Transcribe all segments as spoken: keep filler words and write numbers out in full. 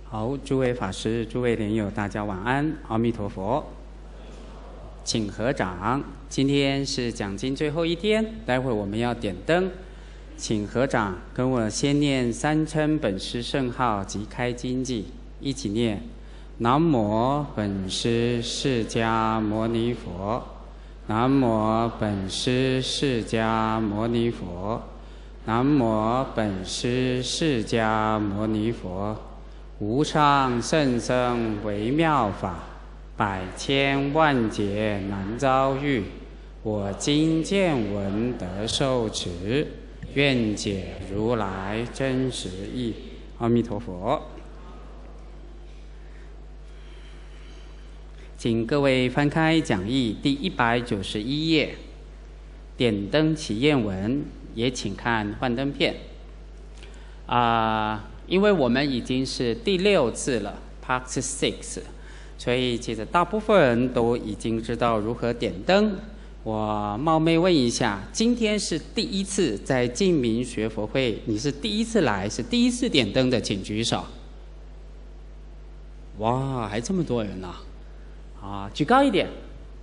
好，诸位法师、诸位莲友，大家晚安，阿弥陀佛。请合掌。今天是讲经最后一天，待会我们要点灯，请合掌，跟我先念三称本师圣号及开经偈，一起念：南无本师释迦牟尼佛，南无本师释迦牟尼佛，南无本师释迦牟尼佛。无上甚深微妙法，百千万劫难遭遇。我今见闻得受持，愿解如来真实义。阿弥陀佛。请各位翻开讲义第一百九十一页，点灯祈愿文，也请看幻灯片。啊、呃。因为我们已经是第六次了 ，Part Six， 所以其实大部分人都已经知道如何点灯。我冒昧问一下，今天是第一次在净明学佛会，你是第一次来，是第一次点灯的，请举手。哇，还这么多人呢、啊！啊，举高一点。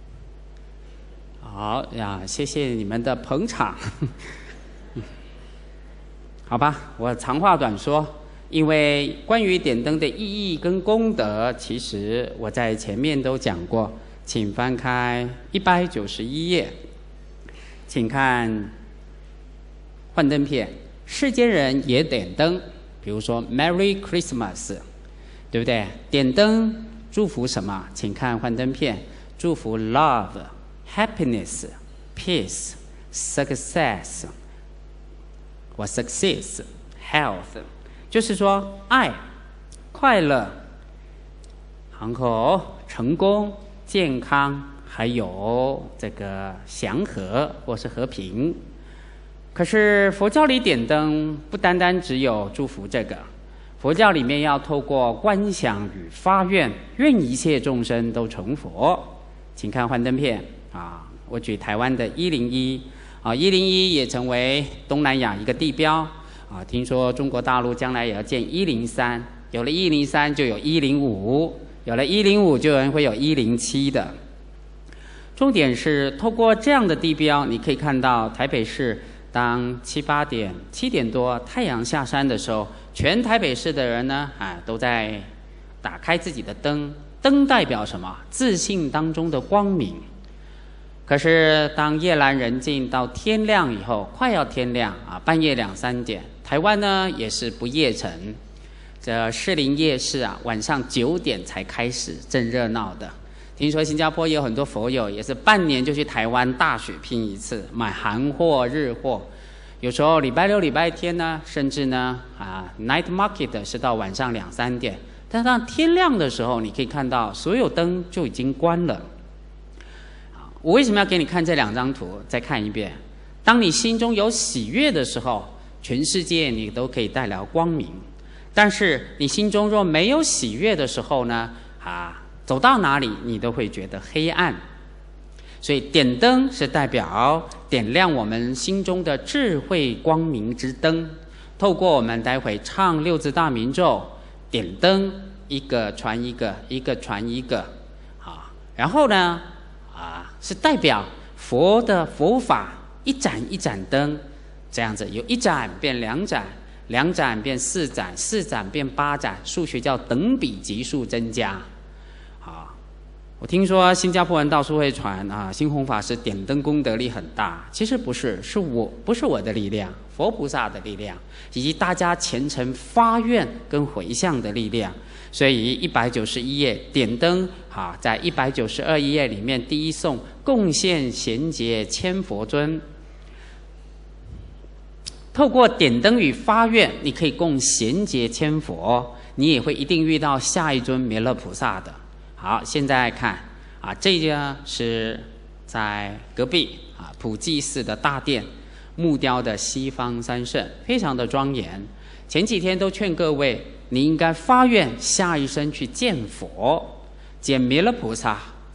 好呀，谢谢你们的捧场。好吧，我长话短说。因为关于点灯的意义跟功德，其实我在前面都讲过，请翻开一百九十一页，请看幻灯片。世间人也点灯，比如说 Merry Christmas， 对不对？点灯祝福什么？请看幻灯片，祝福 Love、Happiness、Peace、Success 或 Success、Health。就是说，爱、快乐，然后成功、健康，还有这个祥和或是和平。可是佛教里点灯不单单只有祝福这个，佛教里面要透过观想与发愿，愿一切众生都成佛。请看幻灯片啊，我举台湾的一零一啊，一零一也成为东南亚一个地标。啊，听说中国大陆将来也要建一零三，有了一零三就有一零五，有了一零五就有人会有一零七的。重点是透过这样的地标，你可以看到台北市当七八点、七点多太阳下山的时候，全台北市的人呢，啊，都在打开自己的灯。灯代表什么？自信当中的光明。可是当夜阑人静到天亮以后，快要天亮啊，半夜两三点，台湾呢也是不夜城，这士林夜市啊，晚上九点才开始，正热闹的。听说新加坡也有很多佛友，也是半年就去台湾大血拼一次，买韩货、日货。有时候礼拜六、礼拜天呢，甚至呢啊 ，night market 是到晚上两三点。但当天亮的时候，你可以看到所有灯就已经关了。我为什么要给你看这两张图？再看一遍。当你心中有喜悦的时候，全世界你都可以带来光明；但是你心中若没有喜悦的时候呢，啊，走到哪里你都会觉得黑暗。所以点灯是代表点亮我们心中的智慧光明之灯。透过我们待会唱六字大明咒，点灯一个传一个，一个传一个，啊，然后呢？啊，是代表佛的佛法一盏一盏灯，这样子由一盏变两盏，两盏变四盏，四盏变八盏，数学叫等比级数增加。啊，我听说新加坡人到处会传啊，星宏法师点灯功德力很大，其实不是，是我不是我的力量，佛菩萨的力量，以及大家虔诚发愿跟回向的力量。所以一百九十一页点灯，啊，在一百九十二页里面第一颂贡献贤劫千佛尊。透过点灯与发愿，你可以供贤劫千佛，你也会一定遇到下一尊弥勒菩萨的。好，现在看啊，这个是在隔壁啊普济寺的大殿，木雕的西方三圣，非常的庄严。前几天都劝各位，你应该发愿下一生去见佛，见弥勒菩萨，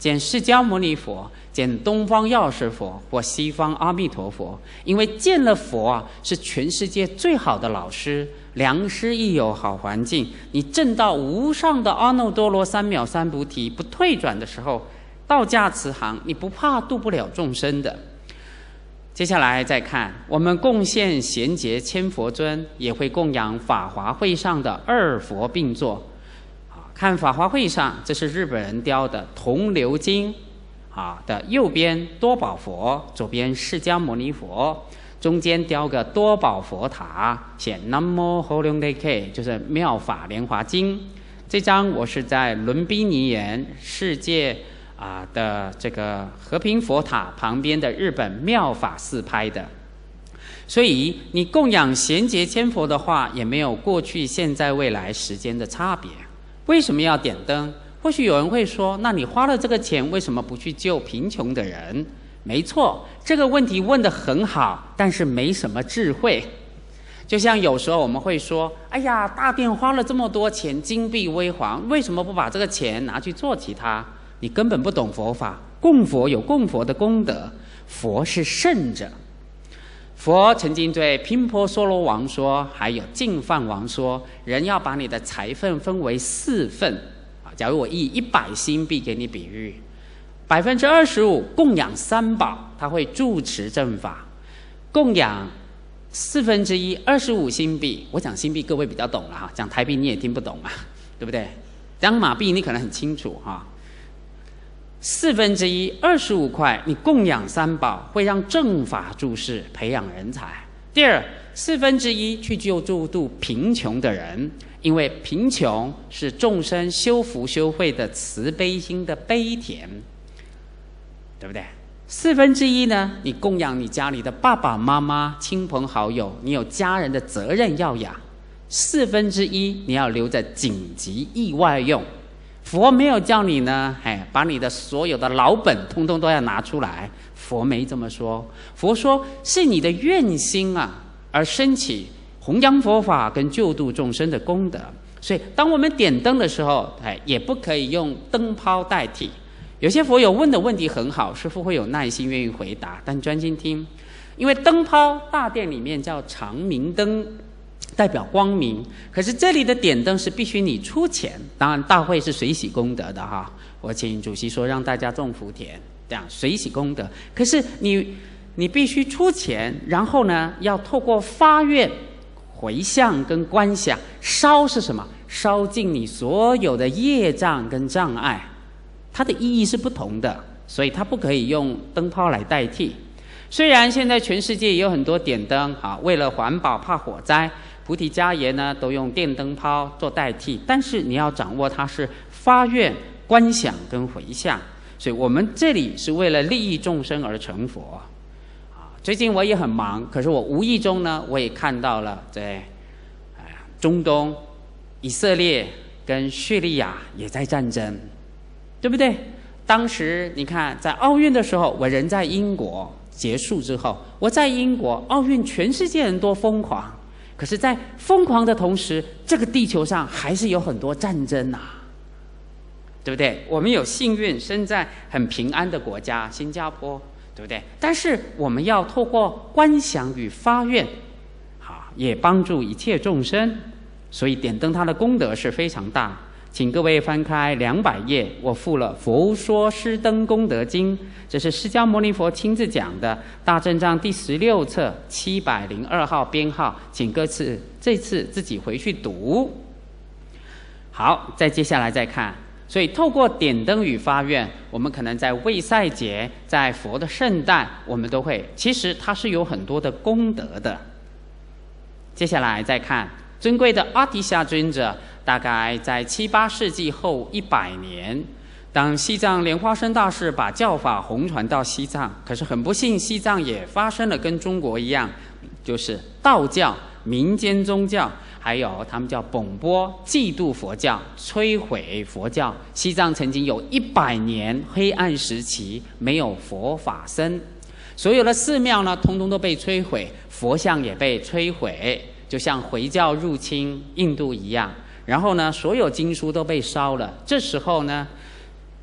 见释迦牟尼佛，见东方药师佛或西方阿弥陀佛。因为见了佛啊，是全世界最好的老师，良师益友，好环境。你证到无上的阿耨多罗三藐三菩提不退转的时候，道驾慈航，你不怕度不了众生的。接下来再看，我们贡献贤劫千佛尊，也会供养法华会上的二佛并坐。看法华会上，这是日本人雕的铜鎏金啊的右边多宝佛，左边释迦牟尼佛，中间雕个多宝佛塔，写南无后龙雷 K， 就是妙法莲华经。这张我是在伦比尼园世界啊的这个和平佛塔旁边的日本妙法寺拍的。所以你供养贤劫千佛的话，也没有过去、现在、未来时间的差别。为什么要点灯？或许有人会说，那你花了这个钱，为什么不去救贫穷的人？没错，这个问题问得很好，但是没什么智慧。就像有时候我们会说，哎呀，大殿花了这么多钱，金碧辉煌，为什么不把这个钱拿去做其他？你根本不懂佛法。供佛有供佛的功德，佛是圣者。佛曾经对频婆娑罗王说，还有净饭王说，人要把你的财分分为四份啊。假如我以一百新币给你比喻，百分之二十五供养三宝，他会住持正法；供养四分之一二十五新币，我讲新币各位比较懂了哈，讲台币你也听不懂嘛，对不对？讲马币你可能很清楚哈。四分之一二十五块，你供养三宝，会让正法注释，培养人才。第二，四分之一去救助度贫穷的人，因为贫穷是众生修福修慧的慈悲心的悲田，对不对？四分之一呢，你供养你家里的爸爸妈妈、亲朋好友，你有家人的责任要养。四分之一你要留着紧急意外用。佛没有叫你呢，哎，把你的所有的老本通通都要拿出来，佛没这么说。佛说是你的愿心啊，而升起弘扬佛法跟救度众生的功德。所以当我们点灯的时候，哎，也不可以用灯泡代替。有些佛友问的问题很好，师父会有耐心愿意回答，但专心听。因为灯泡大殿里面叫长明灯，代表光明，可是这里的点灯是必须你出钱，当然大会是随喜功德的哈。我请主席说让大家种福田，这样随喜功德。可是你你必须出钱，然后呢要透过发愿、回向跟观想，烧是什么？烧尽你所有的业障跟障碍，它的意义是不同的，所以它不可以用灯泡来代替。虽然现在全世界也有很多点灯啊，为了环保怕火灾，菩提伽耶呢都用电灯泡做代替，但是你要掌握它是发愿、观想跟回向，所以我们这里是为了利益众生而成佛。啊，最近我也很忙，可是我无意中呢，我也看到了在中东以色列跟叙利亚也在战争，对不对？当时你看在奥运的时候，我人在英国，结束之后我在英国，奥运全世界人都疯狂，可是在疯狂的同时，这个地球上还是有很多战争啊，对不对？我们有幸运生在很平安的国家新加坡，对不对？但是我们要透过观想与发愿，好，也帮助一切众生，所以点灯它的功德是非常大。请各位翻开两百页，我附了《佛说施灯功德经》，这是释迦牟尼佛亲自讲的，大正藏第十六册七百零二号编号，请各次这次自己回去读。好，再接下来再看，所以透过点灯与发愿，我们可能在卫赛节，在佛的圣诞，我们都会，其实它是有很多的功德的。接下来再看尊贵的阿提夏尊者，大概在七八世纪后一百年，当西藏莲花生大士把教法弘传到西藏，可是很不幸，西藏也发生了跟中国一样，就是道教、民间宗教，还有他们叫崩波嫉妒佛教，摧毁佛教。西藏曾经有一百年黑暗时期，没有佛法僧，所有的寺庙呢，通通都被摧毁，佛像也被摧毁，就像回教入侵印度一样。然后呢，所有经书都被烧了。这时候呢，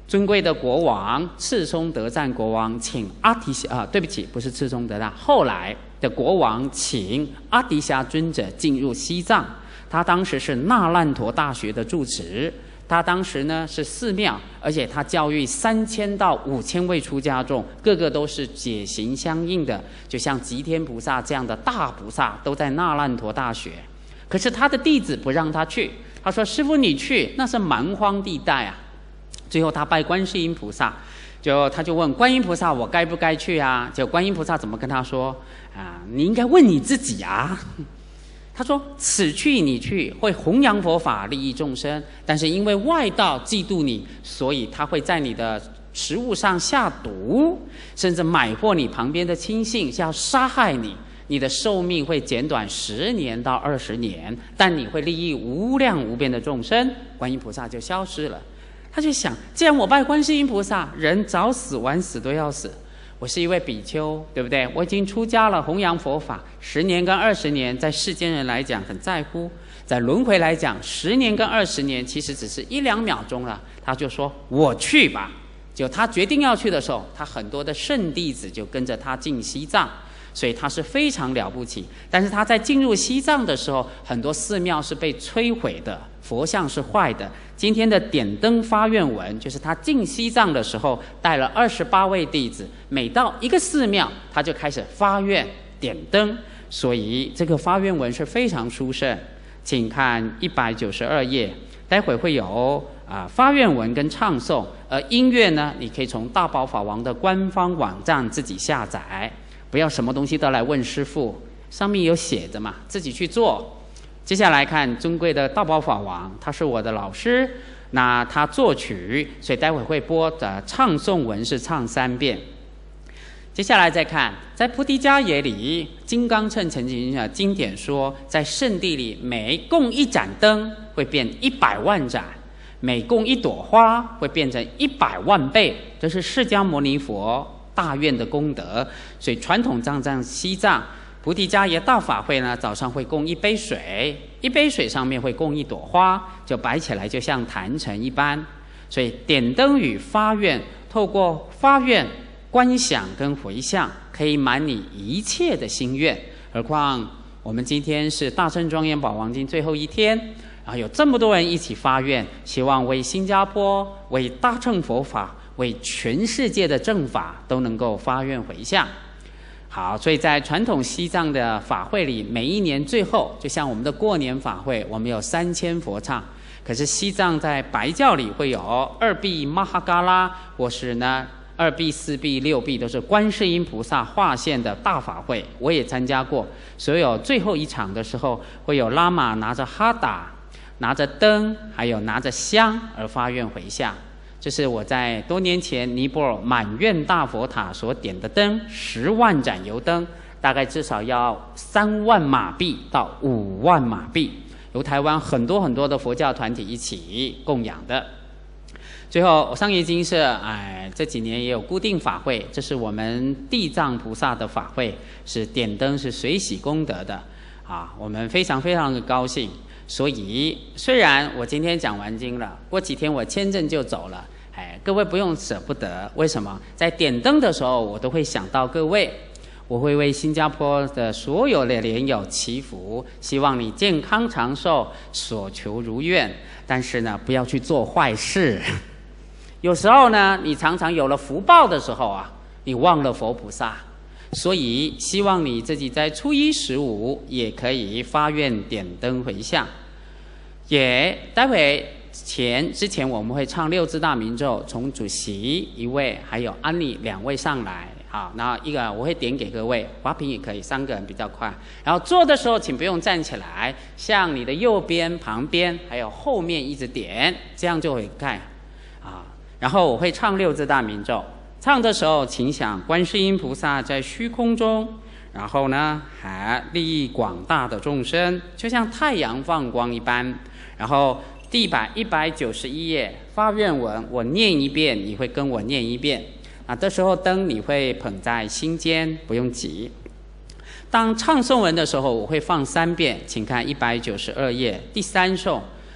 尊贵的国王赤松德赞国王请阿提夏啊，对不起，不是赤松德赞，后来的国王请阿底峡尊者进入西藏。他当时是那烂陀大学的住持，他当时呢是寺庙，而且他教育三千到五千位出家众，个个都是解行相应的，就像吉天菩萨这样的大菩萨都在那烂陀大学。可是他的弟子不让他去，他说：“师父你去，那是蛮荒地带啊。”最后他拜观世音菩萨，就他就问观音菩萨：“我该不该去啊？”结果观音菩萨怎么跟他说？啊，你应该问你自己啊。他说：“此去你去，会弘扬佛法，利益众生。但是因为外道嫉妒你，所以他会在你的食物上下毒，甚至买获你旁边的亲信，是要杀害你。你的寿命会减短十年到二十年，但你会利益无量无边的众生。”观音菩萨就消失了。他就想，既然我拜观世音菩萨，人早死晚死都要死。我是一位比丘，对不对？我已经出家了，弘扬佛法，十年跟二十年，在世间人来讲很在乎，在轮回来讲，十年跟二十年其实只是一两秒钟了。他就说：“我去吧。”就他决定要去的时候，他很多的圣弟子就跟着他进西藏。所以他是非常了不起，但是他在进入西藏的时候，很多寺庙是被摧毁的，佛像是坏的。今天的点灯发愿文，就是他进西藏的时候带了二十八位弟子，每到一个寺庙，他就开始发愿点灯，所以这个发愿文是非常殊胜。请看一百九十二页，待会会有啊、呃、发愿文跟唱诵，而音乐呢，你可以从大宝法王的官方网站自己下载。不要什么东西都来问师父，上面有写着嘛，自己去做。接下来看尊贵的大宝法王，他是我的老师，那他作曲，所以待会会播的唱诵文是唱三遍。接下来再看，在菩提迦耶里，金刚乘曾经的经典说，在圣地里每供一盏灯会变一百万盏，每供一朵花会变成一百万倍，这是释迦牟尼佛大愿的功德。所以传统藏藏西藏菩提迦耶大法会呢，早上会供一杯水，一杯水上面会供一朵花，就摆起来就像坛城一般。所以点灯与发愿，透过发愿观想跟回向，可以满你一切的心愿。何况我们今天是大乘庄严宝王经最后一天，然后有这么多人一起发愿，希望为新加坡、为大乘佛法、为全世界的正法都能够发愿回向。好，所以在传统西藏的法会里，每一年最后，就像我们的过年法会，我们有三千佛唱。可是西藏在白教里会有二臂玛哈嘎拉，或是呢二臂、四臂、六臂，都是观世音菩萨化现的大法会，我也参加过。所有最后一场的时候，会有喇嘛拿着哈达、拿着灯，还有拿着香而发愿回向。这是我在多年前尼泊尔满愿大佛塔所点的灯，十万盏油灯，大概至少要三万马币到五万马币，由台湾很多很多的佛教团体一起供养的。最后，上一经是哎，这几年也有固定法会，这是我们地藏菩萨的法会，是点灯是随喜功德的啊，我们非常非常的高兴。所以，虽然我今天讲完经了，过几天我签证就走了，哎，各位不用舍不得。为什么？在点灯的时候，我都会想到各位，我会为新加坡的所有的莲友祈福，希望你健康长寿，所求如愿。但是呢，不要去做坏事。有时候呢，你常常有了福报的时候啊，你忘了佛菩萨。所以希望你自己在初一十五也可以发愿点灯回向。也待会前之前我们会唱六字大明咒，从主席一位还有安妮两位上来，好，然后一个我会点给各位，华平也可以，三个人比较快。然后做的时候请不用站起来，向你的右边、旁边还有后面一直点，这样就会盖啊。然后我会唱六字大明咒。唱的时候，请想观世音菩萨在虚空中，然后呢，还利益广大的众生，就像太阳放光一般。然后第一百一百九十一页发愿文，我念一遍，你会跟我念一遍。啊，这时候灯你会捧在心间，不用急。当唱诵文的时候，我会放三遍，请看一百九十二页第三颂。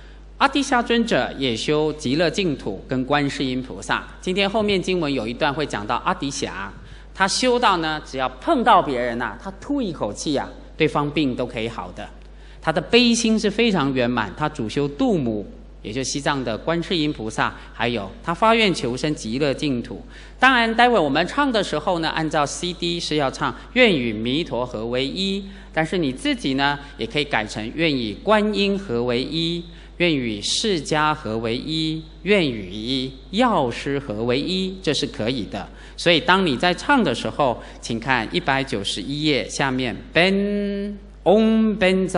阿底峡尊者也修极乐净土跟观世音菩萨。今天后面经文有一段会讲到阿底峡，他修到呢，只要碰到别人啊，他吐一口气啊，对方病都可以好的。他的悲心是非常圆满，他主修度母，也就是西藏的观世音菩萨，还有他发愿求生极乐净土。当然，待会我们唱的时候呢，按照 C D 是要唱愿与弥陀合为一，但是你自己呢，也可以改成愿与观音合为一，愿与释迦合为一，愿与药师合为一，这是可以的。所以当你在唱的时候，请看一百九十一页下面 Ben Om Benza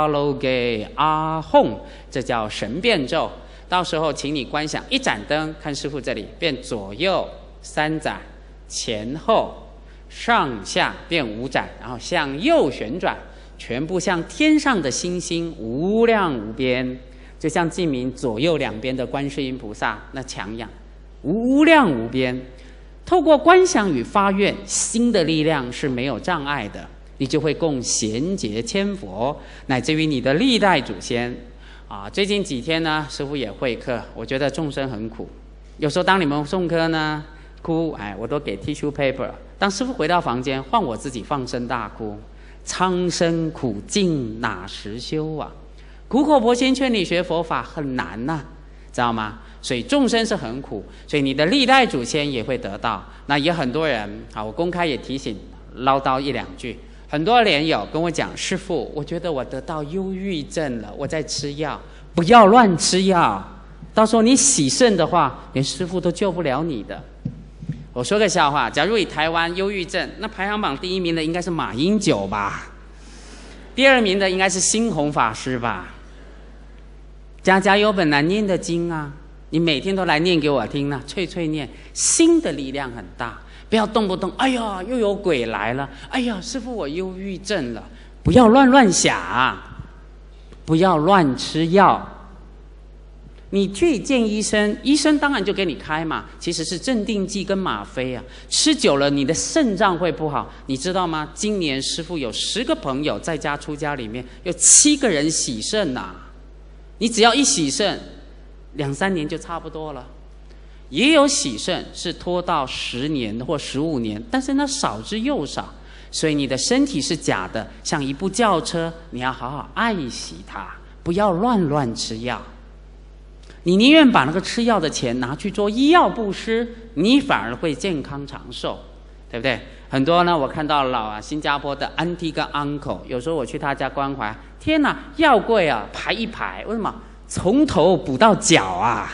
Aloge Ahom， 这叫神变咒。到时候请你观想一盏灯，看师父这里变左右三盏，前后上下变五盏，然后向右旋转，全部像天上的星星，无量无边，就像镜明左右两边的观世音菩萨那强样，无量无边。透过观想与发愿，心的力量是没有障碍的。你就会供贤劫千佛，乃至于你的历代祖先啊。最近几天呢，师父也会客，我觉得众生很苦。有时候当你们诵课呢哭，哎，我都给 tissue paper。当师父回到房间，换我自己放声大哭。苍生苦尽哪时休啊？苦口婆心劝你学佛法很难呐、啊，知道吗？所以众生是很苦，所以你的历代祖先也会得到。那也很多人啊，我公开也提醒唠叨一两句。很多莲友跟我讲，师父，我觉得我得到忧郁症了，我在吃药，不要乱吃药，到时候你洗肾的话，连师父都救不了你的。我说个笑话，假如以台湾忧郁症，那排行榜第一名的应该是马英九吧，第二名的应该是星宏法师吧。家家有本难念的经啊，你每天都来念给我听啊，脆脆念，心的力量很大。不要动不动，哎呀，又有鬼来了！哎呀，师父，我忧郁症了！不要乱乱想，不要乱吃药。你去见医生，医生当然就给你开嘛，其实是镇定剂跟吗啡啊。吃久了，你的肾脏会不好，你知道吗？今年师父有十个朋友在家出家里面，有七个人洗肾呐、啊。你只要一洗肾，两三年就差不多了。也有洗肾是拖到十年或十五年，但是那少之又少，所以你的身体是假的，像一部轿车，你要好好爱惜它，不要乱乱吃药。你宁愿把那个吃药的钱拿去做医药布施，你反而会健康长寿，对不对？很多呢，我看到老啊，新加坡的 auntie 跟 uncle， 有时候我去他家关怀，天哪，药柜啊排一排，为什么？从头补到脚啊！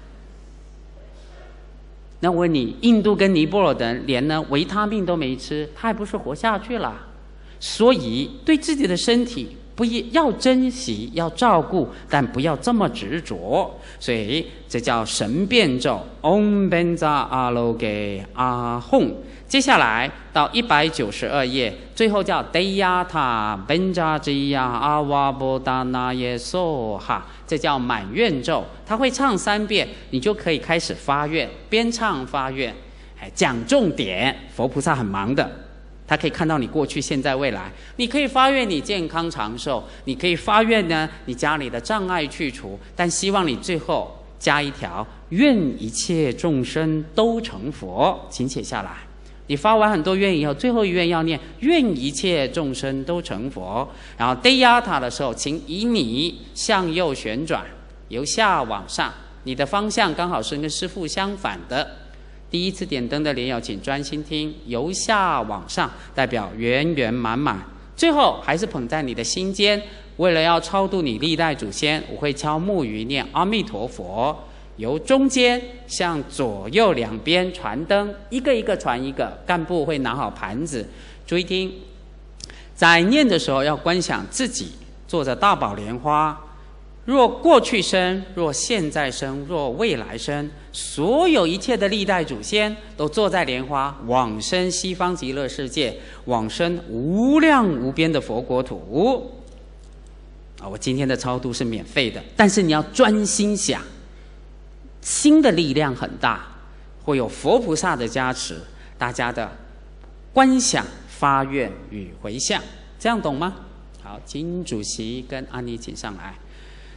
那我问你，印度跟尼泊尔的人连呢维他命都没吃，他还不是活下去了？所以对自己的身体不要珍惜，要照顾，但不要这么执着。所以这叫神变咒 Om Benza Aloge Ahom。接下来到一百九十二页，最后叫 Deyata Benza Jaya Avabodana Yesoha， 这叫满愿咒。他会唱三遍，你就可以开始发愿，边唱发愿，哎，讲重点。佛菩萨很忙的，他可以看到你过去、现在、未来。你可以发愿你健康长寿，你可以发愿呢，你家里的障碍去除，但希望你最后加一条：愿一切众生都成佛。请写下来。你发完很多愿以后，最后一愿要念愿一切众生都成佛。然后 Deyata 的时候，请以你向右旋转，由下往上，你的方向刚好是跟师父相反的。第一次点灯的莲友请专心听，由下往上代表圆圆满满。最后还是捧在你的心间，为了要超度你历代祖先，我会敲木鱼念阿弥陀佛，由中间向左右两边传灯，一个一个传一个。干部会拿好盘子，注意听，在念的时候要观想自己坐着大宝莲花，若过去生，若现在生，若未来生，所有一切的历代祖先都坐在莲花，往生西方极乐世界，往生无量无边的佛国土。啊，我今天的超度是免费的，但是你要专心想，心的力量很大，会有佛菩萨的加持，大家的观想、发愿与回向，这样懂吗？好，金主席跟安妮请上来。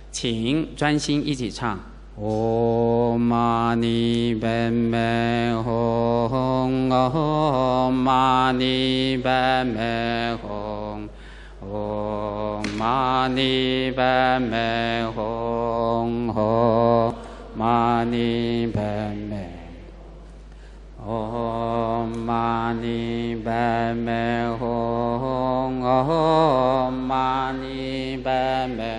请专心一起唱。Om Mani Padme Hum Om Mani Padme Hum Om Mani Padme Hum Om Mani Padme Om Mani Padme Hum Om Mani Padme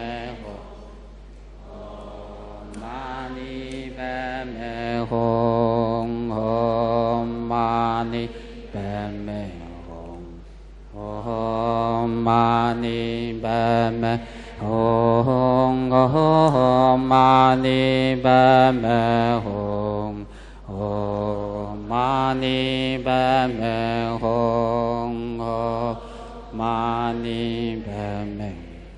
Hum Om Mani Padme Hum Om Mani Padme Hum Om Mani Padme Hum Om Mani Padme Hum Om Mani Padme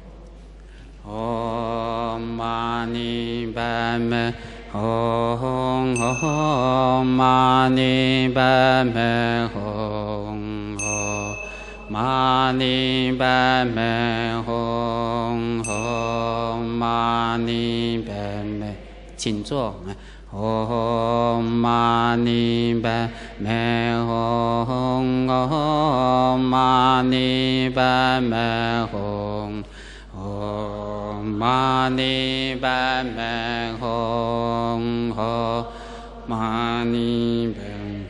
Om Mani Padme Hum Om Mani Padme Hum Om Mani Padme Hum Om Mani Padme 请坐。Om Mani Padme Hum Om Mani Padme Hum Om Mani Padme Hum Om Mani Padme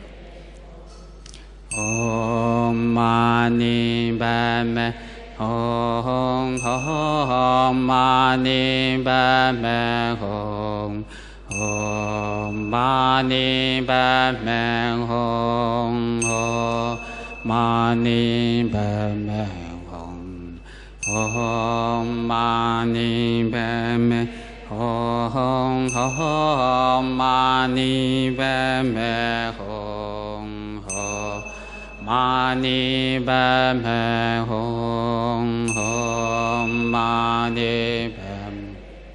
Om Mani Padme Hum Om Mani Padme Hum Om Mani Padme Hum Om Mani Padme Hum Om Mani Padme Hum Om Mani Padme Hum Om Mani Padme Hum Om Mani Padme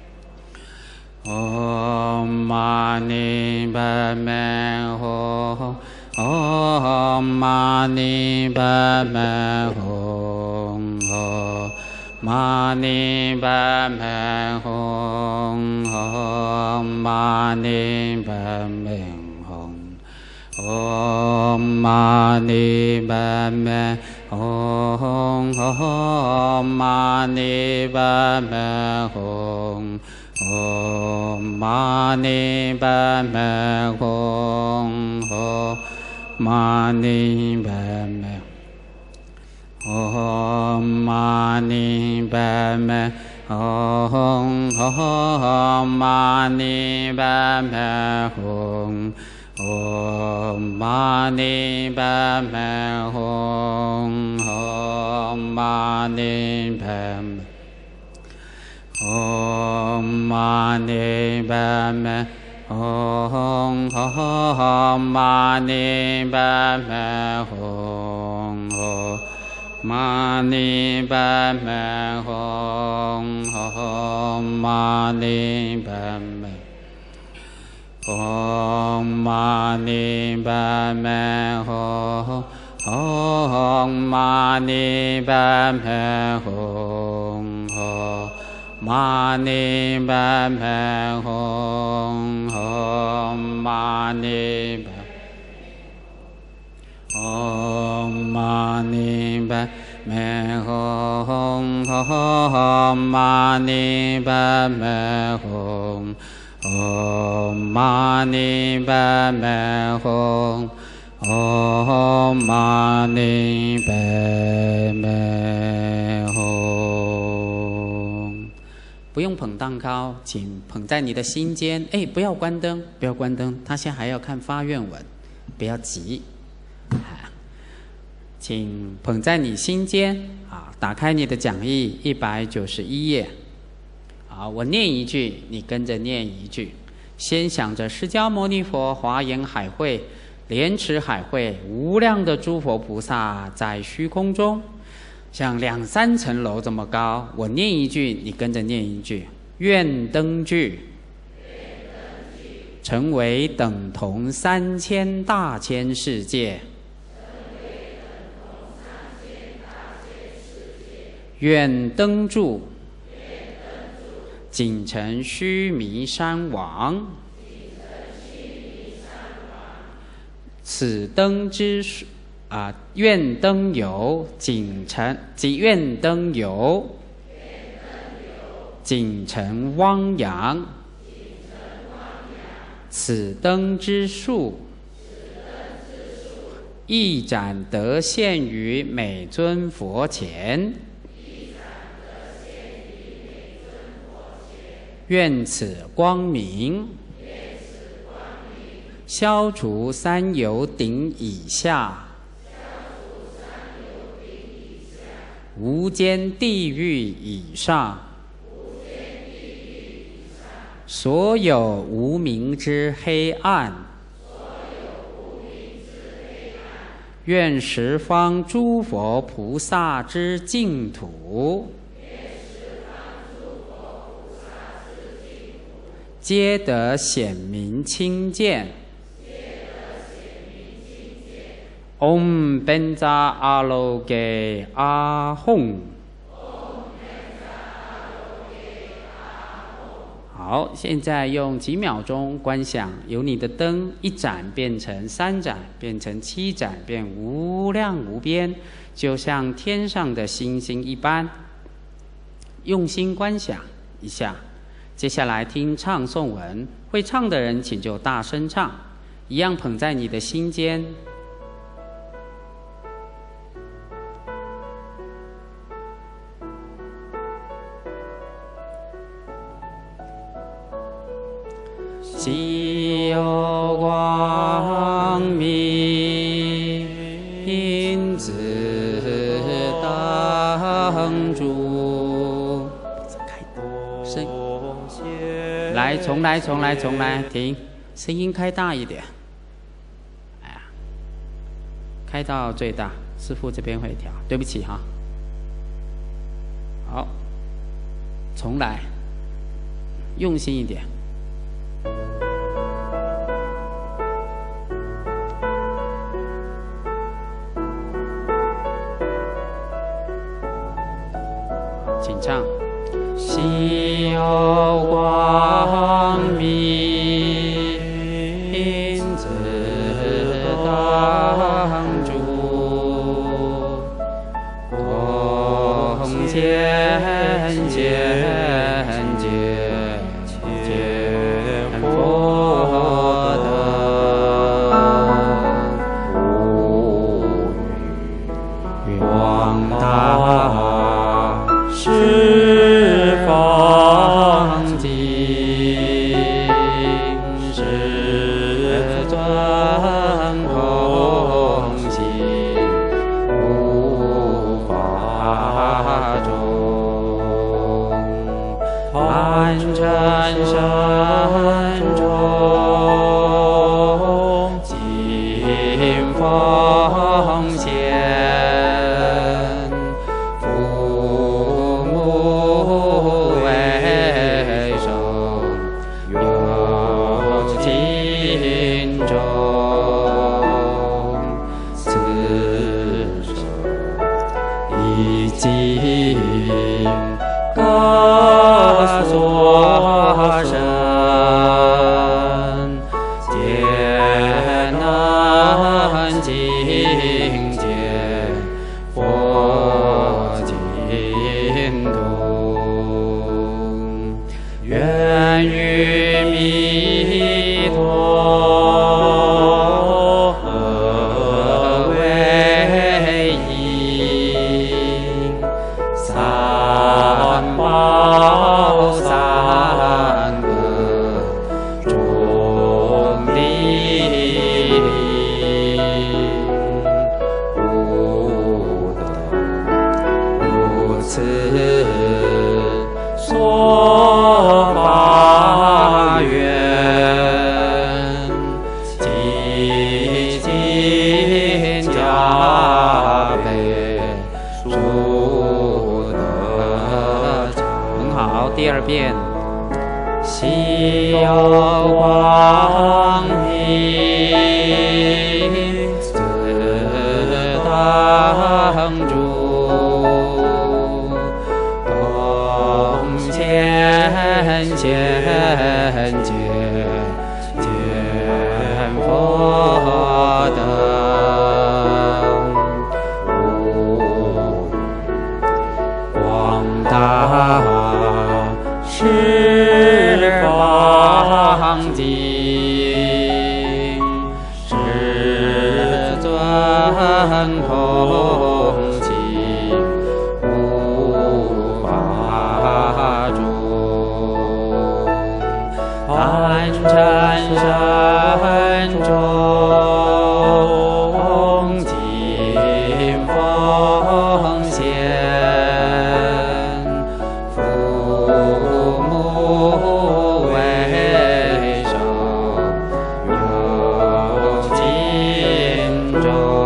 Om Mani Padme Hum Om Mani Padme Hum Om Mani Padme Hum Om Mani Padme Hum Om Mani Padme Hum Om Mani Padme Hum Om Mani Padme Hum Om Mani Padme Om Mani Padme Hum Om Mani Padme Hum Om Mani Padme Hum Om Mani Padme Om Mani Padme Hum Om Mani Padme Hum Mani Padme Hum Om Mani Padme Om Mani Padme Hum Om Mani Padme Hum Mani Padme Hum Om Mani Om Mani Padme Hum Om Mani Padme Hum Om Mani Padme Hum Om Mani Padme Hum 不用捧蛋糕，请捧在你的心间。哎，不要关灯，不要关灯，他现在还要看发愿文，不要急。请捧在你心间啊！打开你的讲义一百九十一页，啊，我念一句，你跟着念一句。先想着释迦牟尼佛华严海会、莲池海会，无量的诸佛菩萨在虚空中，像两三层楼这么高。我念一句，你跟着念一句。愿灯具成为等同三千大千世界。愿灯柱锦城须弥山王。此灯之数啊，愿灯游，锦城即愿灯游，锦城汪洋。此灯之数，一盏得现于每尊佛前。愿此光明，消除三有顶以下无间地狱以上所有无明之黑暗。愿十方诸佛菩萨之净土，皆得显明清见。唵班扎阿罗给阿吽。好，现在用几秒钟观想，由你的灯一盏变成三盏，变成七盏，变无量无边，就像天上的星星一般。用心观想一下。接下来听唱诵文，会唱的人请就大声唱，一样捧在你的心间。既有光明自当主。声来，重来，重来，重来，停，声音开大一点。哎呀，开到最大，师父这边会调，对不起哈。好，重来，用心一点。请唱。既有光明自当主，空见见见见佛等，无语广大十方尽，世尊空性无法中，凡尘生中尽奉献。各所生皆能境界佛净土，愿与弥陀合为一，三宝三德众力无得如此说法愿，极尽加倍数得成。很好，第二遍。悉有光明自当主，空见见佛等，无广大十方尽，世尊空寂无法中，凡尘山中尽风现，父母为首，有尽中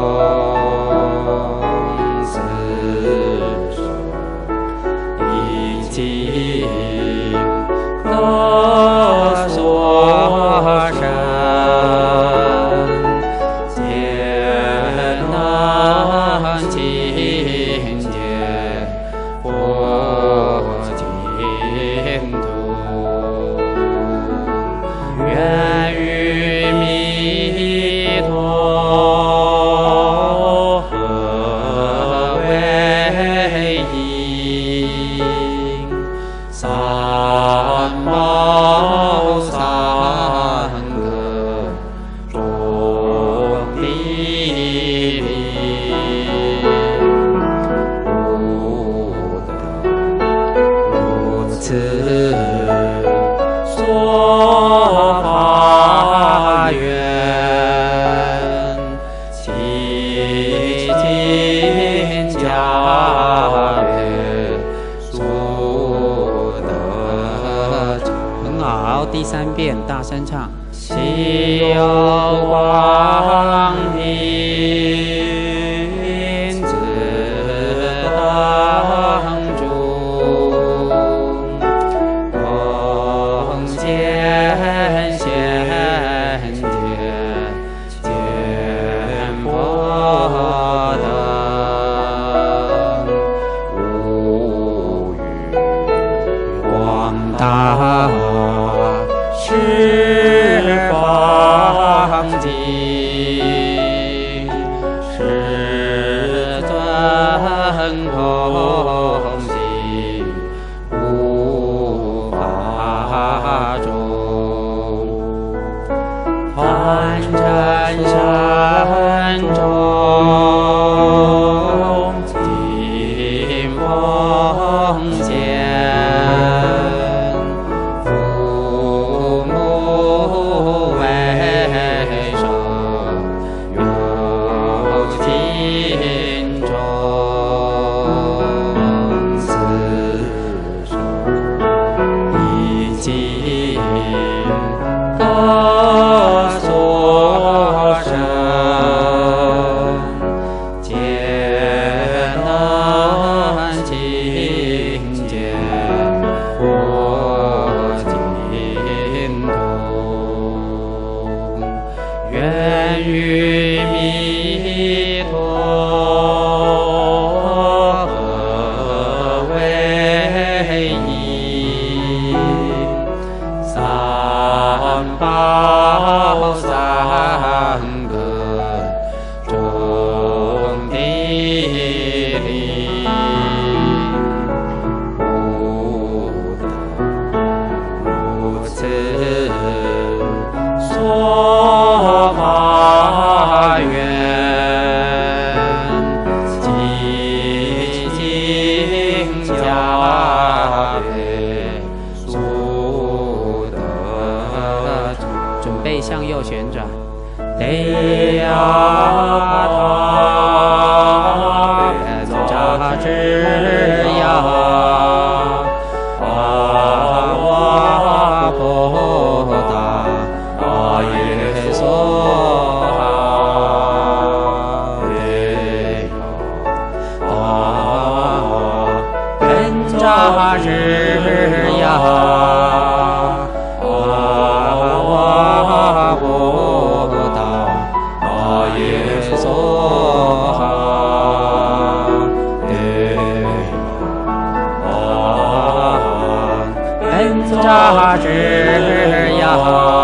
四手一尽各所生，皆能亲见佛净土，愿与弥陀合为一，三宝三科众地利，不得如此说法愿，其尽加倍速得成。很好，第三遍大声唱。西有光明自当中，空见现见见佛等，无与广大十方尽，世尊空寂无法中，凡尘山中尽风现，父母为首，有尽中四手一尽各所生，皆能亲见佛净土，愿与弥陀合为一，三宝三科众地利，不得如此说法愿，极尽加倍速得成。准备向右旋转。得呀他愿扎之呀，阿哇波达阿耶娑哈，得呀本扎之呀，阿哇波达阿耶娑哈，得呀本扎之呀。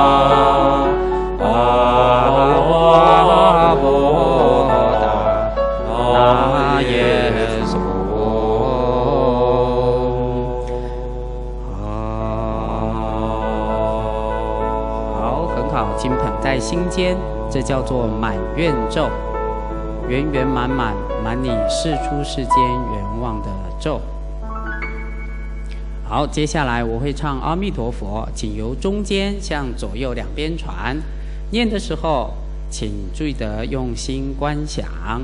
孔考金捧在心间，这叫做满愿咒，圆圆满满，满你世出世间愿望的咒。好，接下来我会唱阿弥陀佛，请由中间向左右两边传。念的时候，请注意得用心观想。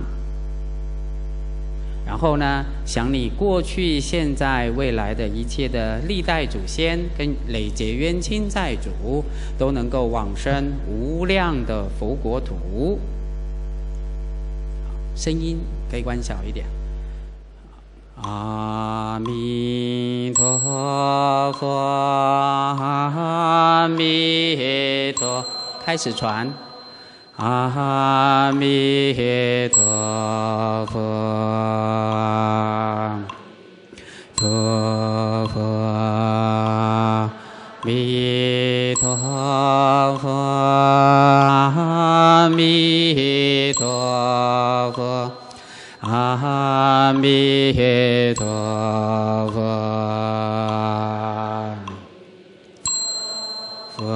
然后呢，想你过去、现在、未来的一切的历代祖先跟累劫冤亲债主，都能够往生无量的佛国土。声音可以关小一点。阿弥陀佛，阿弥陀，开始传。阿弥陀佛，陀佛，阿弥陀佛，阿弥陀佛，阿弥陀佛，佛。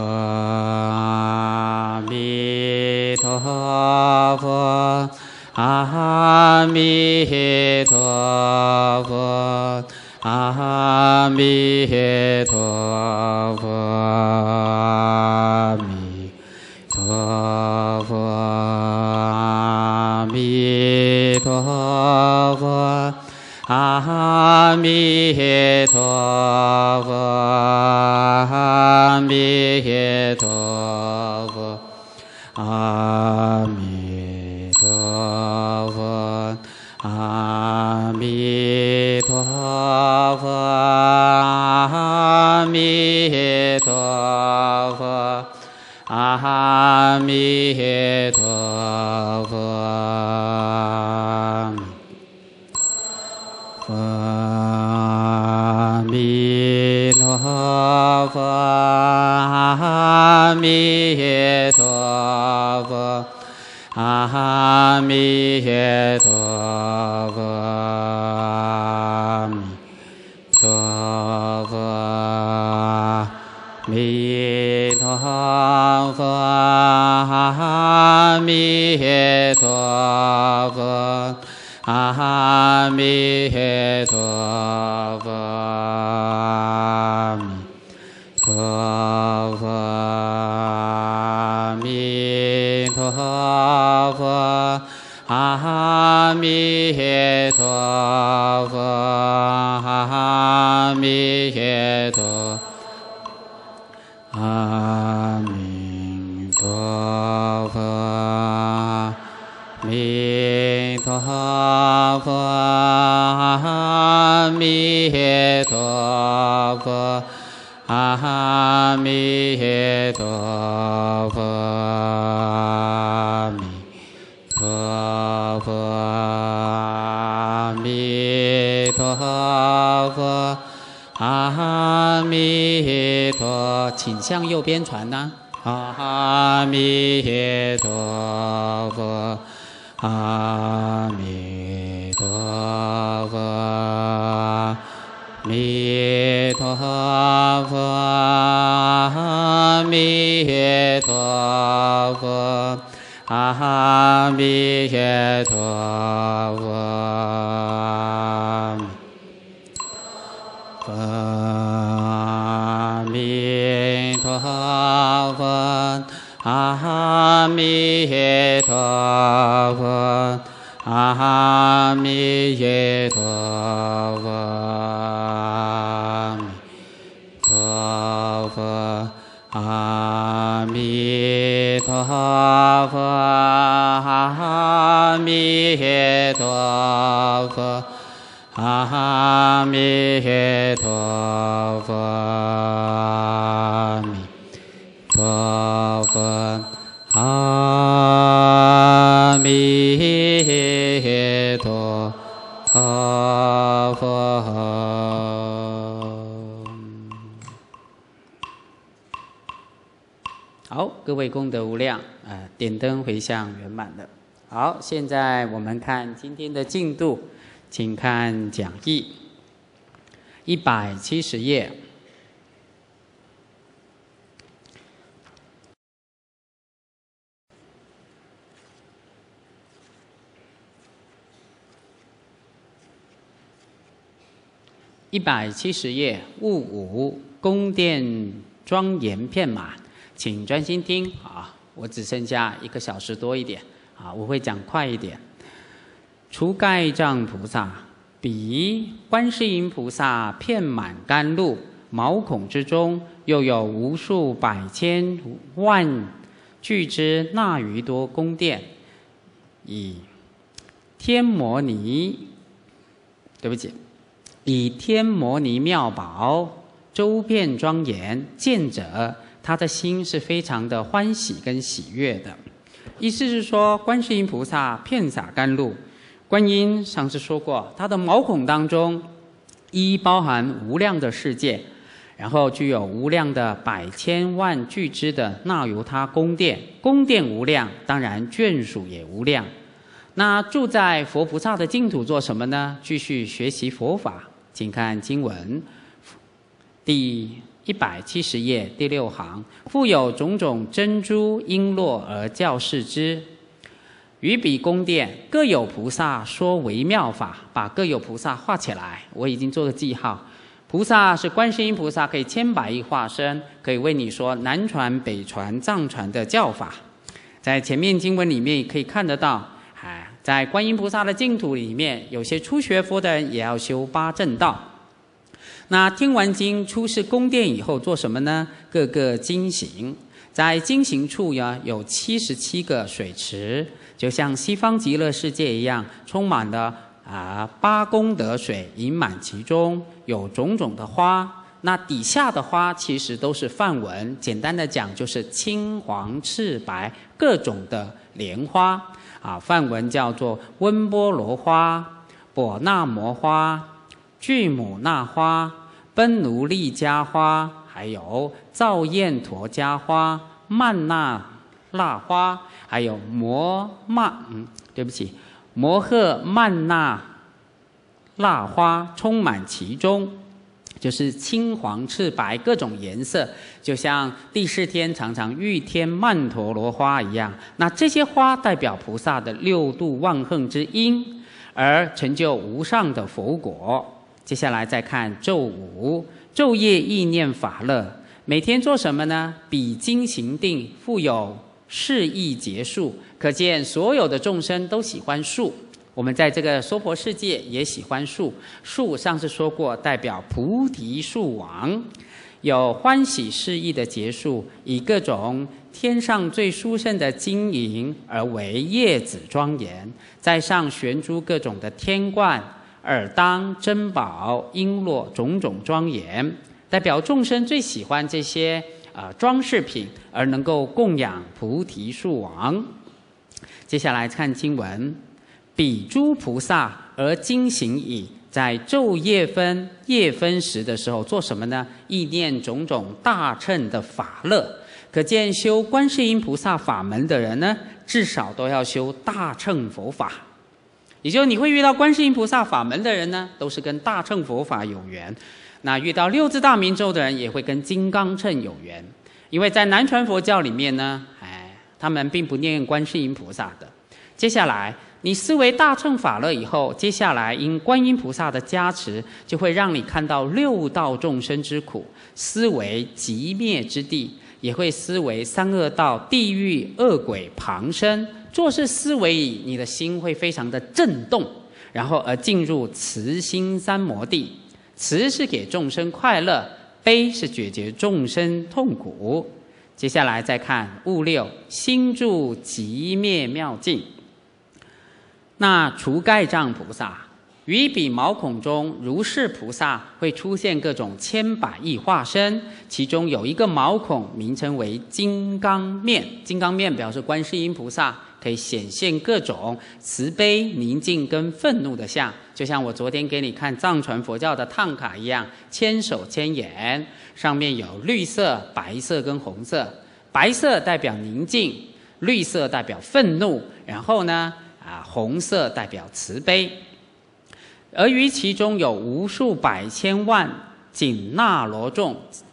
阿弥陀佛，阿弥陀佛，阿弥陀佛，阿弥陀佛，阿弥陀佛，阿弥陀佛，阿弥。阿弥陀佛，阿弥陀佛，阿弥陀佛，阿弥陀佛，阿弥陀佛。阿弥陀佛，阿弥陀佛，阿弥陀佛，阿弥陀佛，阿弥陀佛，阿弥陀佛，阿弥陀佛，阿弥陀佛，阿弥陀，阿弥陀佛，阿弥陀佛，阿弥陀佛，阿弥陀佛，阿弥陀佛，阿弥陀佛，阿弥陀，请向右边传呢。阿弥陀佛，阿弥陀佛，阿弥陀佛，阿弥陀佛，阿弥陀佛，阿弥陀佛，阿弥陀佛，阿弥陀佛，阿弥陀佛，阿弥陀佛，阿弥陀佛，阿弥陀佛，阿弥陀佛。好，各位功德无量，呃，点灯回向圆满了。好，现在我们看今天的进度，请看讲义，一百七十页。 一百七十页，物五，宫殿庄严遍满，请专心听啊！我只剩下一个小时多一点啊，我会讲快一点。除盖障菩萨，彼观世音菩萨遍满甘露，毛孔之中又有无数百千万俱之那余多宫殿，以天摩尼，对不起。以天摩尼妙宝周遍庄严，见者他的心是非常的欢喜跟喜悦的。意思是说，观世音菩萨遍洒甘露，观音上次说过，他的毛孔当中一包含无量的世界，然后具有无量的百千万俱之的那由他宫殿，宫殿无量，当然眷属也无量。那住在佛菩萨的净土做什么呢？继续学习佛法。请看经文，第一百七十页第六行，复有种种珍珠璎珞而教示之。于彼宫殿各有菩萨说微妙法，把各有菩萨画起来，我已经做了记号。菩萨是观世音菩萨，可以千百亿化身，可以为你说南传、北传、藏传的教法。在前面经文里面可以看得到，哎，在观音菩萨的净土里面，有些初学佛的人也要修八正道。那听完经出世宫殿以后做什么呢？各个经行，在经行处呀有七十七个水池，就像西方极乐世界一样，充满了啊八功德水盈满其中，有种种的花。那底下的花其实都是梵文，简单的讲就是青黄赤白各种的莲花啊，梵文叫做温波罗花、波那摩花、巨母那花、奔奴利迦花，还有造焰陀迦花、曼那腊花，还有摩曼嗯，对不起，摩诃曼那腊花充满其中。就是青黄赤白各种颜色，就像第四天常常遇天曼陀罗花一样。那这些花代表菩萨的六度万恒之因，而成就无上的佛果。接下来再看昼午，昼夜意念法乐，每天做什么呢？比经行定，复有事意结束。可见所有的众生都喜欢树。我们在这个娑婆世界也喜欢树，树上次说过代表菩提树王，有欢喜事意的结束，以各种天上最殊胜的金银而为叶子庄严，在上悬诸各种的天冠、耳当、珍宝、璎珞种种庄严，代表众生最喜欢这些呃装饰品，而能够供养菩提树王。接下来看经文。彼诸菩萨而经行已，在昼夜分夜分时的时候做什么呢？意念种种大乘的法乐。可见修观世音菩萨法门的人呢，至少都要修大乘佛法。也就是你会遇到观世音菩萨法门的人呢，都是跟大乘佛法有缘。那遇到六字大明咒的人，也会跟金刚乘有缘。因为在南传佛教里面呢，哎，他们并不念观世音菩萨的。接下来你思维大乘法乐以后，接下来因观音菩萨的加持，就会让你看到六道众生之苦，思维极灭之地，也会思维三恶道、地狱、恶鬼、旁生。做事思维以，你的心会非常的震动，然后而进入慈心三摩地。慈是给众生快乐，悲是解决众生痛苦。接下来再看物六，心住极灭妙境。那除盖障菩萨，于彼毛孔中如是菩萨会出现各种千百亿化身，其中有一个毛孔名称为金刚面。金刚面表示观世音菩萨可以显现各种慈悲、宁静跟愤怒的相，就像我昨天给你看藏传佛教的唐卡一样，千手千眼，上面有绿色、白色跟红色。白色代表宁静，绿色代表愤怒，然后呢啊，红色代表慈悲，而于其中有无数百千万紧那罗众，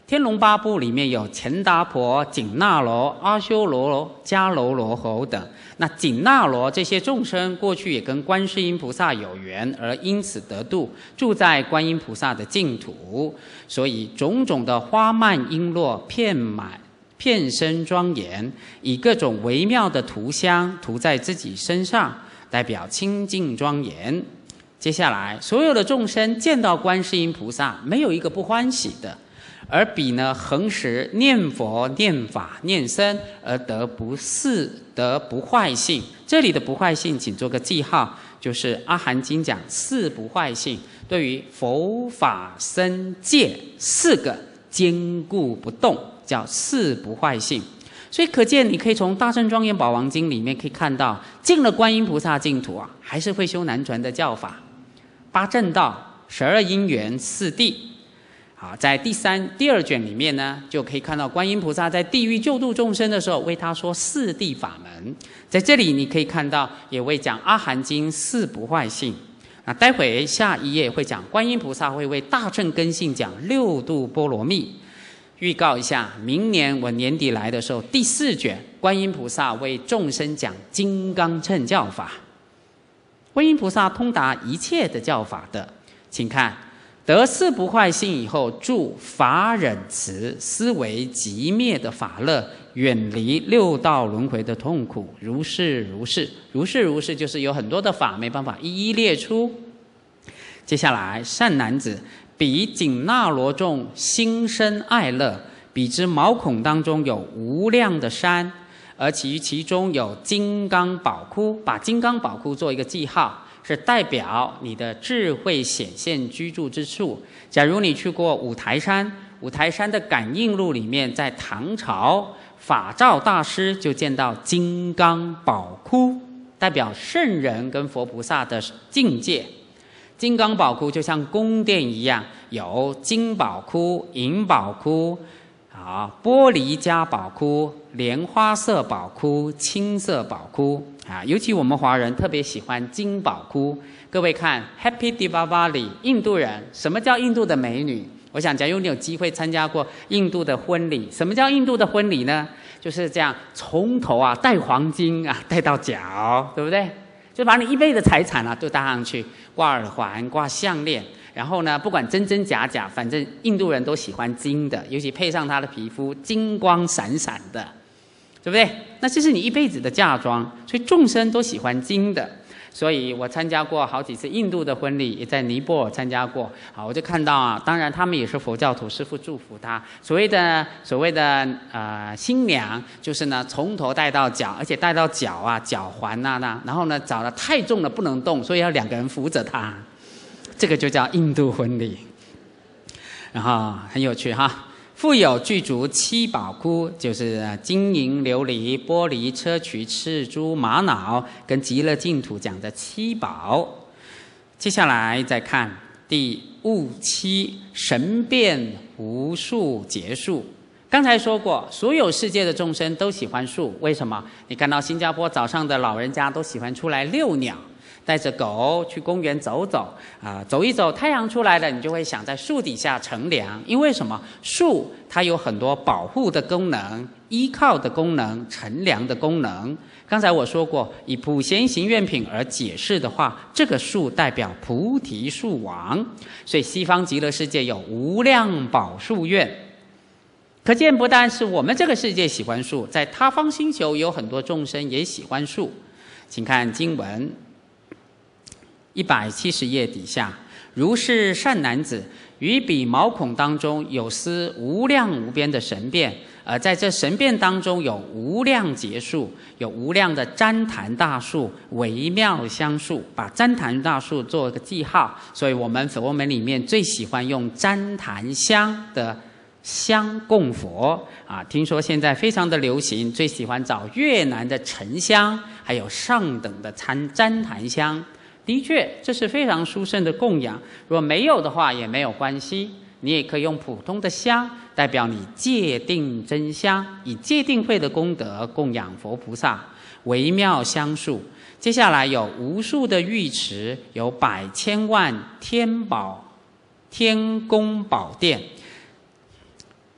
天龙八部里面有钱达婆、紧那罗、阿修罗、迦楼罗侯等。那紧那罗这些众生过去也跟观世音菩萨有缘，而因此得度，住在观音菩萨的净土，所以种种的花蔓璎珞遍满遍身庄严，以各种微妙的涂香涂在自己身上，代表清净庄严。接下来，所有的众生见到观世音菩萨，没有一个不欢喜的。而彼呢，恒时念佛、念法、念僧，而得不四得不坏性。这里的不坏性，请做个记号，就是《阿含经》讲四不坏性，对于佛法僧戒四个坚固不动，叫四不坏性。所以可见，你可以从《大乘庄严宝王经》里面可以看到，进了观音菩萨净土啊，还是会修南传的教法，八正道、十二因缘、四谛。好，在第三、第二卷里面呢，就可以看到观音菩萨在地狱救度众生的时候，为他说四谛法门。在这里你可以看到，也会讲《阿含经》四不坏性。那待会下一页会讲观音菩萨会为大乘根性讲六度波罗蜜。预告一下，明年我年底来的时候，第四卷观音菩萨为众生讲金刚乘教法。观音菩萨通达一切的教法的，请看。得四不坏性以后，住法忍慈，思维极灭的法乐，远离六道轮回的痛苦。如是如是，如是如是，就是有很多的法没办法一一列出。接下来，善男子，彼紧那罗众心生爱乐，彼之毛孔当中有无量的山，而其其中有金刚宝窟，把金刚宝窟做一个记号。是代表你的智慧显现居住之处。假如你去过五台山，五台山的感应录里面，在唐朝法照大师就见到金刚宝窟，代表圣人跟佛菩萨的境界。金刚宝窟就像宫殿一样，有金宝窟、银宝窟、啊玻璃加宝窟、莲花色宝窟、青色宝窟。啊，尤其我们华人特别喜欢金宝窟。各位看 Happy Diwali， 印度人，什么叫印度的美女？我想，假如你有机会参加过印度的婚礼，什么叫印度的婚礼呢？就是这样，从头啊戴黄金啊戴到脚，对不对？就把你一辈子财产啊都搭上去，挂耳环、挂项链，然后呢，不管真真假假，反正印度人都喜欢金的，尤其配上他的皮肤，金光闪闪的。对不对？那这是你一辈子的嫁妆，所以众生都喜欢金的。所以我参加过好几次印度的婚礼，也在尼泊尔参加过。好，我就看到啊，当然他们也是佛教徒，师父祝福他。所谓的所谓的呃新娘，就是呢从头戴到脚，而且戴到脚啊脚环呐、啊、那，然后呢找的太重了不能动，所以要两个人扶着他。这个就叫印度婚礼。然后很有趣哈。复有具足七宝窟，就是金银琉璃、玻璃、砗磲、赤珠、玛瑙，跟极乐净土讲的七宝。接下来再看第悟七神变无数劫数。刚才说过，所有世界的众生都喜欢树，为什么？你看到新加坡早上的老人家都喜欢出来遛鸟。带着狗去公园走走啊、呃，走一走，太阳出来了，你就会想在树底下乘凉。因为什么？树它有很多保护的功能、依靠的功能、乘凉的功能。刚才我说过，以普贤行愿品而解释的话，这个树代表菩提树王，所以西方极乐世界有无量宝树院。可见不但是我们这个世界喜欢树，在他方星球有很多众生也喜欢树。请看经文。一百七十页底下，如是善男子，于彼毛孔当中有思无量无边的神变，而在这神变当中有无量劫数，有无量的旃檀大树、微妙香树，把旃檀大树做个记号。所以我们佛门里面最喜欢用旃檀香的香供佛啊，听说现在非常的流行，最喜欢找越南的沉香，还有上等的参旃檀香。的确，这是非常殊胜的供养。如果没有的话，也没有关系，你也可以用普通的香，代表你戒定真香，以戒定慧的功德供养佛菩萨。微妙香树，接下来有无数的浴池，有百千万天宝天宫宝殿。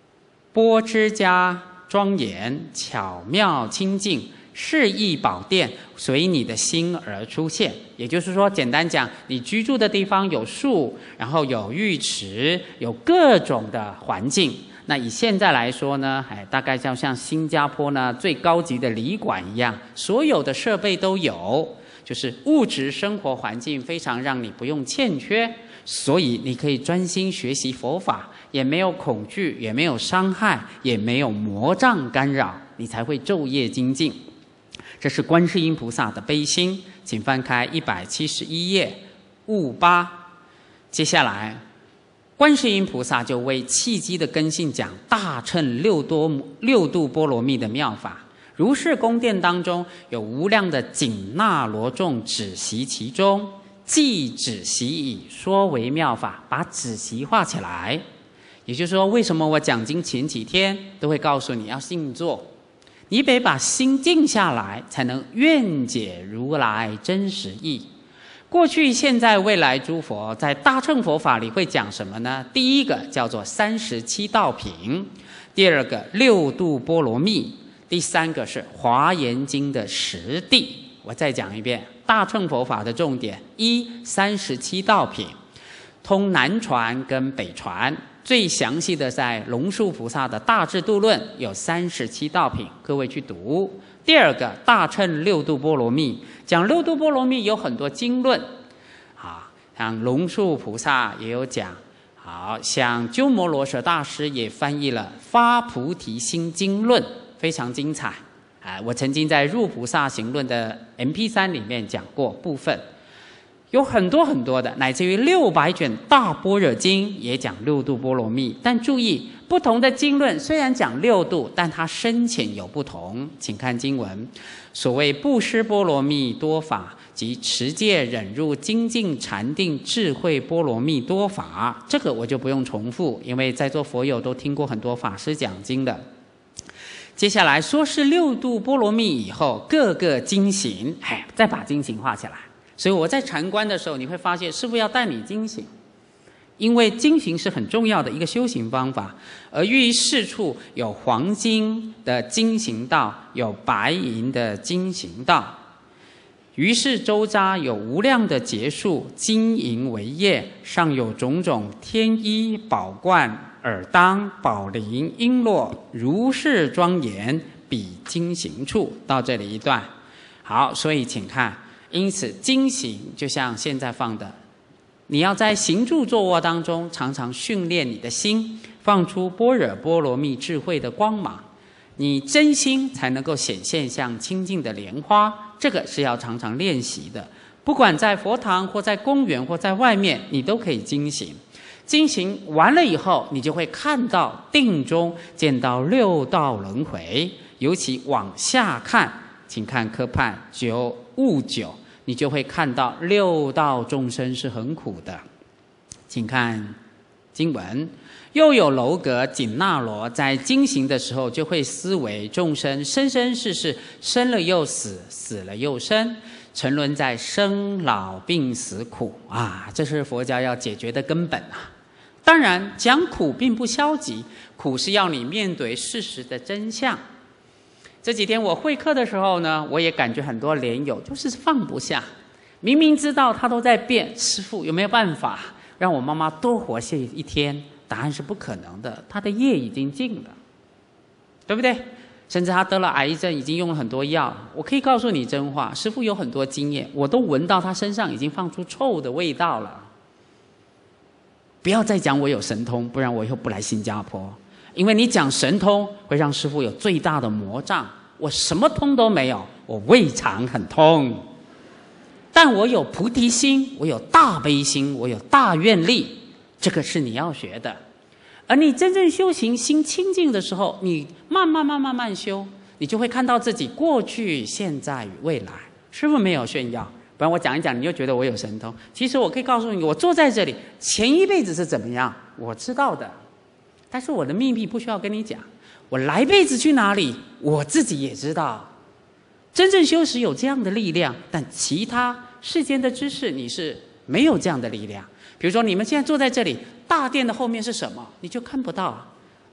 波之家庄严，巧妙清净，适意宝殿，随你的心而出现。也就是说，简单讲，你居住的地方有树，然后有浴池，有各种的环境。那以现在来说呢，哎，大概就像新加坡呢最高级的旅馆一样，所有的设备都有，就是物质生活环境非常让你不用欠缺，所以你可以专心学习佛法，也没有恐惧，也没有伤害，也没有魔障干扰，你才会昼夜精进。这是观世音菩萨的悲心，请翻开一百七十一页，悟八。接下来，观世音菩萨就为契机的根性讲大乘六多六度波罗蜜的妙法。如是宫殿当中有无量的紧那罗众止息其中，即止息已，说为妙法，把止息画起来。也就是说，为什么我讲经前几天都会告诉你要静坐，你得把心静下来，才能愿解如来真实义。过去、现在、未来诸佛在大乘佛法里会讲什么呢？第一个叫做三十七道品，第二个六度波罗蜜，第三个是华严经的实谛。我再讲一遍，大乘佛法的重点：一、三十七道品，通南传跟北传。最详细的在龙树菩萨的大智度论有三十七道品，各位去读。第二个大乘六度波罗蜜，讲六度波罗蜜有很多经论，啊，像龙树菩萨也有讲，好像鸠摩罗什大师也翻译了《发菩提心经论》，非常精彩。啊，我曾经在《入菩萨行论》的 M P 三 里面讲过部分。有很多很多的，乃至于六百卷大般若经也讲六度波罗蜜。但注意，不同的经论虽然讲六度，但它深浅有不同。请看经文，所谓布施波罗蜜多法及持戒忍辱精进禅定智慧波罗蜜多法，这个我就不用重复，因为在座佛友都听过很多法师讲经的。接下来说是六度波罗蜜以后，各个经行，哎，再把经行画起来。所以我在禅观的时候，你会发现师父要带你经行，因为经行是很重要的一个修行方法。而于四处有黄金的经行道，有白银的经行道。于是周匝有无量的结树，金银为业，上有种种天衣宝冠、耳当、宝铃、璎珞，如是庄严，彼经行处。到这里一段，好，所以请看。因此经行就像现在放的，你要在行住坐卧当中常常训练你的心，放出般若波罗蜜智慧的光芒，你真心才能够显现像清净的莲花。这个是要常常练习的，不管在佛堂或在公园或在外面，你都可以经行。经行完了以后，你就会看到定中见到六道轮回。尤其往下看，请看科判九悟九，你就会看到六道众生是很苦的。请看经文，又有楼阁紧那罗，在经行的时候就会思维众生生生世世，生了又死，死了又生，沉沦在生老病死苦啊，这是佛教要解决的根本啊。当然讲苦并不消极，苦是要你面对事实的真相。这几天我会课的时候呢，我也感觉很多莲友就是放不下，明明知道他都在变，师父有没有办法让我妈妈多活些一天？答案是不可能的，他的业已经尽了，对不对？甚至他得了癌症，已经用了很多药。我可以告诉你真话，师父有很多经验，我都闻到他身上已经放出臭的味道了。不要再讲我有神通，不然我以后不来新加坡。因为你讲神通会让师父有最大的魔障。我什么通都没有，我胃肠很通，但我有菩提心，我有大悲心，我有大愿力，这个是你要学的。而你真正修行心清净的时候，你慢慢慢慢慢修，你就会看到自己过去现在与未来。师父没有炫耀，不然我讲一讲你就觉得我有神通。其实我可以告诉你，我坐在这里前一辈子是怎么样我知道的，但是我的秘密不需要跟你讲。我来辈子去哪里我自己也知道。真正修持有这样的力量，但其他世间的知识你是没有这样的力量。比如说你们现在坐在这里，大殿的后面是什么你就看不到，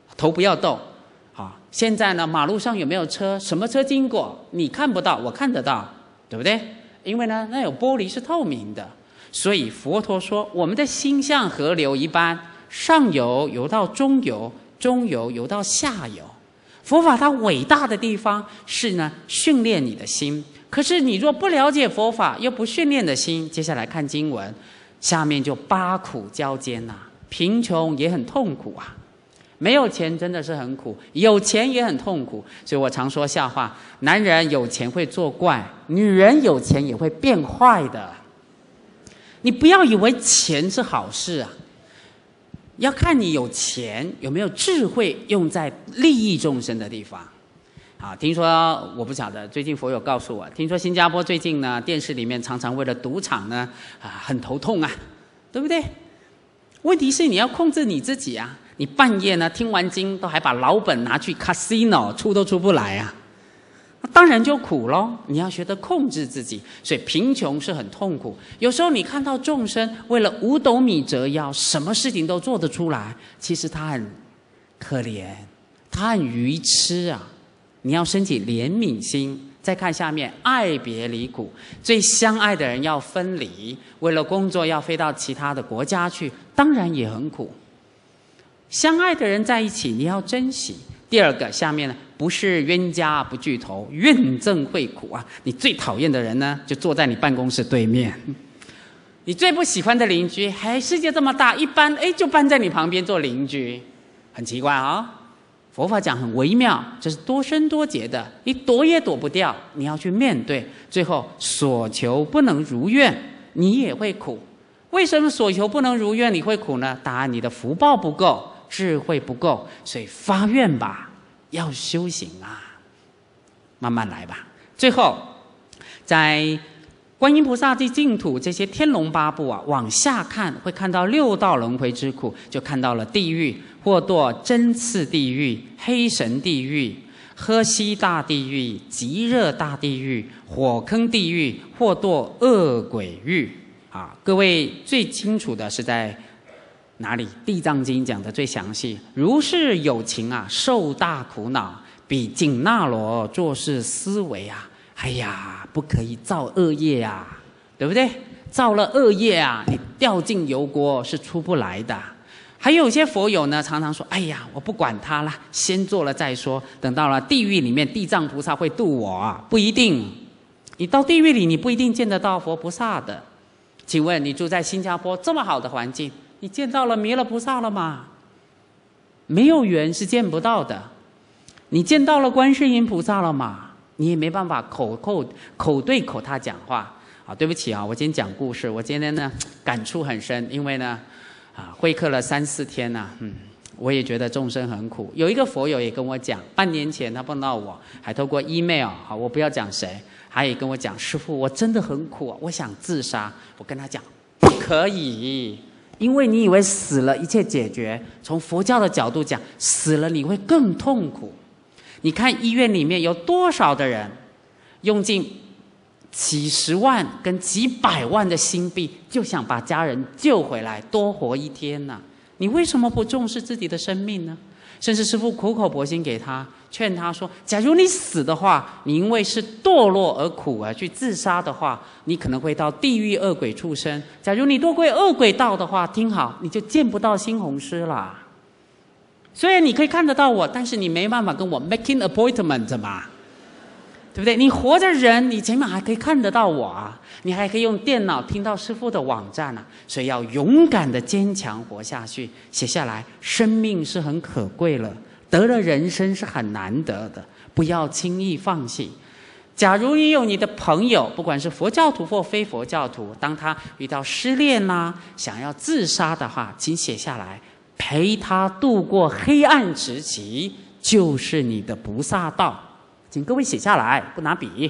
头不要动。好，现在呢，马路上有没有车？什么车经过？你看不到，我看得到，对不对？因为呢，那有玻璃是透明的，所以佛陀说，我们的心像河流一般，上游游到中游，中游游到下游。佛法它伟大的地方是呢，训练你的心。可是你若不了解佛法，又不训练的心，接下来看经文，下面就八苦交煎呐、啊，贫穷也很痛苦啊，没有钱真的是很苦，有钱也很痛苦。所以我常说笑话，男人有钱会作怪，女人有钱也会变坏的。你不要以为钱是好事啊，要看你有钱有没有智慧用在利益众生的地方。啊，听说我不晓得，最近佛友告诉我，听说新加坡最近呢，电视里面常常为了赌场呢，啊，很头痛啊，对不对？问题是你要控制你自己啊，你半夜呢听完经都还把老本拿去 casino 出都出不来啊，当然就苦咯。你要学得控制自己，所以贫穷是很痛苦。有时候你看到众生为了五斗米折腰，什么事情都做得出来，其实他很可怜，他很愚痴啊。你要升起怜悯心。再看下面，爱别离苦，最相爱的人要分离，为了工作要飞到其他的国家去，当然也很苦。相爱的人在一起，你要珍惜。第二个，下面呢，不是冤家不聚头，怨憎会苦啊。你最讨厌的人呢，就坐在你办公室对面；你最不喜欢的邻居，还世界这么大，一搬哎就搬在你旁边做邻居，很奇怪啊、哦。佛法讲很微妙，这是多生多劫的，你躲也躲不掉，你要去面对。最后所求不能如愿，你也会苦。为什么所求不能如愿你会苦呢？答案，你的福报不够，智慧不够，所以发愿吧，要修行啊，慢慢来吧。最后，在观音菩萨的净土这些天龙八部啊，往下看会看到六道轮回之苦，就看到了地狱，或堕针刺地狱、黑神地狱、喝西大地狱、极热大地狱、火坑地狱，或堕恶鬼狱。啊，各位最清楚的是在哪里？地藏经讲的最详细。如是有情啊，受大苦恼，比紧那罗做事思维啊。哎呀，不可以造恶业啊，对不对？造了恶业啊，你掉进油锅是出不来的。还有些佛友呢，常常说：“哎呀，我不管他了，先做了再说。等到了地狱里面，地藏菩萨会度我啊？不一定。你到地狱里，你不一定见得到佛菩萨的。请问你住在新加坡这么好的环境，你见到了弥勒菩萨了吗？没有缘是见不到的。你见到了观世音菩萨了吗？你也没办法口口口对口他讲话啊！对不起啊，我今天讲故事，我今天呢感触很深，因为呢啊会客了三四天呐、啊，嗯，我也觉得众生很苦。有一个佛友也跟我讲，半年前他碰到我，还透过 email， 好，我不要讲谁，他也跟我讲，师父，我真的很苦啊，我想自杀。我跟他讲，不可以，因为你以为死了一切解决，从佛教的角度讲，死了你会更痛苦。你看医院里面有多少的人用尽几十万跟几百万的新币，就想把家人救回来，多活一天呢、啊？你为什么不重视自己的生命呢？甚至师父苦口婆心给他劝他说：假如你死的话，你因为是堕落而苦而去自杀的话，你可能会到地狱恶鬼畜生；假如你堕归恶鬼道的话，听好，你就见不到新红师啦。虽然你可以看得到我，但是你没办法跟我 making appointment 嘛，对不对？你活着人，你起码还可以看得到我啊，你还可以用电脑听到师父的网站啊。所以要勇敢的坚强活下去，写下来。生命是很可贵了，得了人生是很难得的，不要轻易放弃。假如你有你的朋友，不管是佛教徒或非佛教徒，当他遇到失恋啦、啊，想要自杀的话，请写下来。陪他度过黑暗时期，就是你的菩萨道。请各位写下来，不拿笔。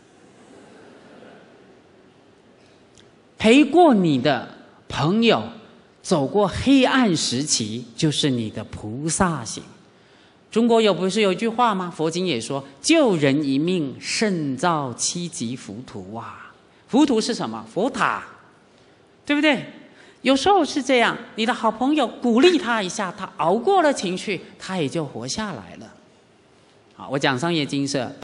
陪过你的朋友走过黑暗时期，就是你的菩萨行。中国有不是有一句话吗？佛经也说：救人一命，胜造七级浮屠啊！浮屠是什么？佛塔，对不对？ 有时候是这样，你的好朋友鼓励他一下，他熬过了情绪，他也就活下来了。好，我讲商业金色。